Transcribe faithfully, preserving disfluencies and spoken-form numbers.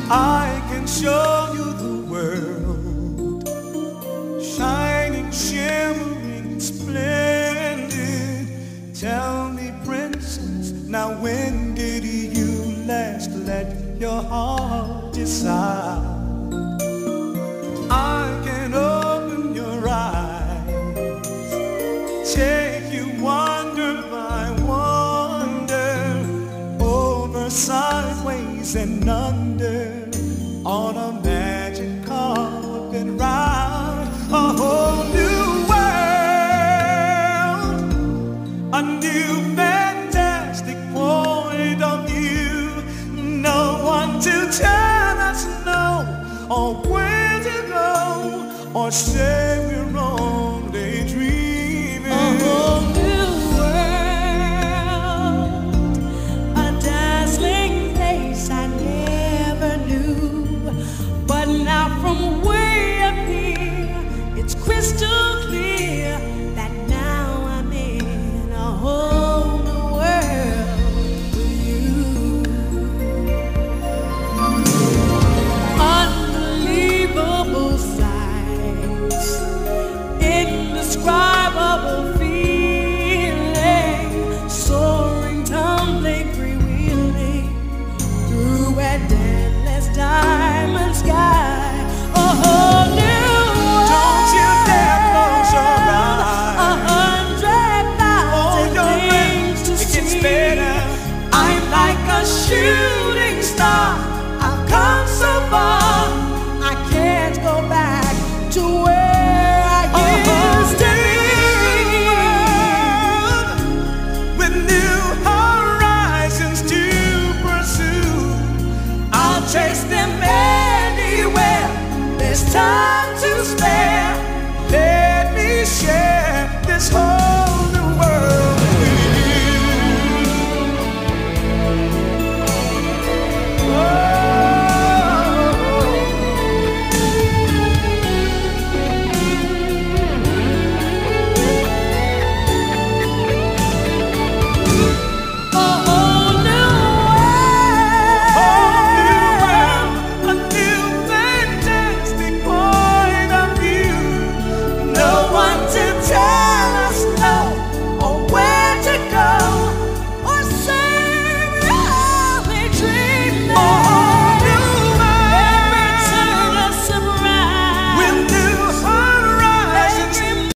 I can show you the world, shining, shimmering, splendid. Tell me, princess, now when did you last let your heart decide? I can open your eyes, take you wonder by wonder, over, sideways, and under, on a magic carpet ride, a whole new world, a new fantastic point of view. No one to tell us no, or where to go, or say we're only dreaming. A whole new world, a dazzling place I never knew. But now from way up here, it's crystal